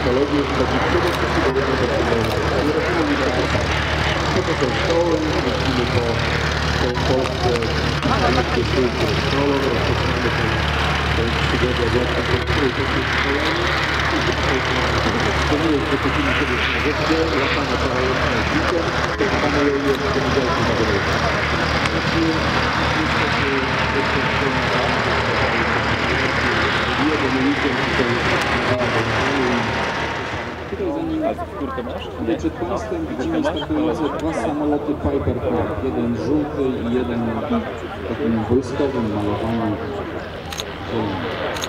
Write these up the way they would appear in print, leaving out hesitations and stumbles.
ekologię wchodzi przede wszystkim do co to są szkoły, jeździmy po Polsce, najlepsze szkoły, które szkolą, rozpoczynamy tę przygodę właśnie po tych szkoleniu. To nie jest, że chodzimy sobie na rzeczy, latamy paralelnie z dzikiem, to mamy ją już w poniedziałku na drodze. Tutaj przed Państwem widzimy startujące dwa samoloty Piper Craft. Jeden żółty i jeden takim wojskowym malowanym zielonym.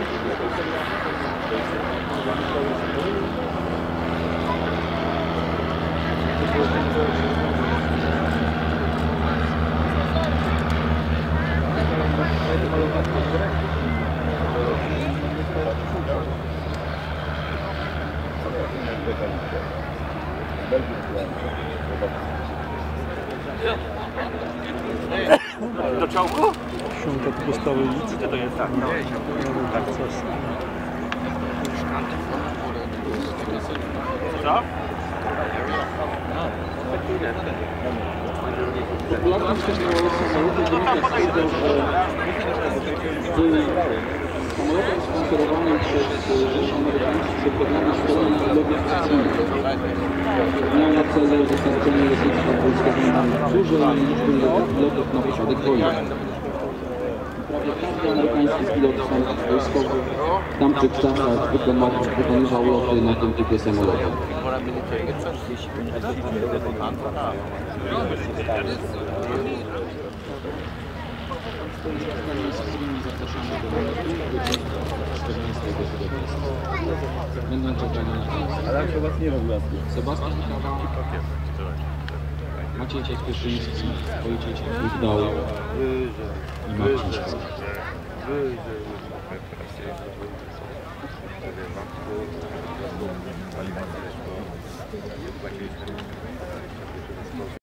Do czołgu? Siąka tu postawy nic. To jest tak, no. Tak, coś. Co? Popularność technologii samolotu wynika z tego, że był samolotem sponsorowany przez amerykańscy programy szkolenia pilotu akcyjnego. Miał na celu dostarczenie lotnictwa wojskowemu dużej liczby pilotów na wypadek wojny. Prawie każdy amerykański pilot samolotów wojskowych w tamtych czasach wykonywał loty na tym typie samolotów. Będą czekali na nas. Ale jak was nie ma Sebastian Kawa. Maciej Spieszyński, Wojciech Wdał i Marcin Śliski. Wyżej.